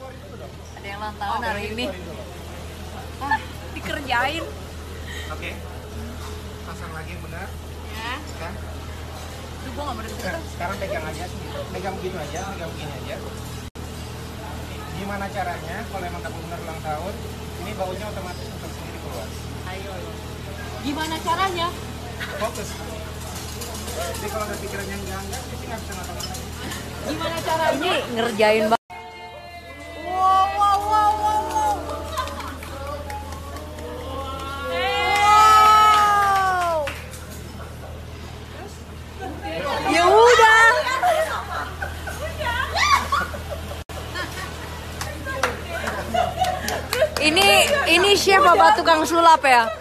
Ada yang ulang tahun hari ini. Ah, dikerjain. Oke. Pasang lagi yang benar. Ya. Kan? Duh, gua nggak berhenti. Sekarang pegang aja, pegang begini aja, pegang begini aja. Gimana caranya kalau emang kamu benar ulang tahun, ini baunya otomatis untuk sendiri keluar. Ayo. Gimana caranya? Fokus. Jadi kalau ada pikiran yang enggak, sih nggak bisa ngapa-ngapain. Gimana caranya? Ini ngerjain banget. Wow, wow, wow, wow, wow. Wow. Ya udah. Ini chef apa tukang sulap ya?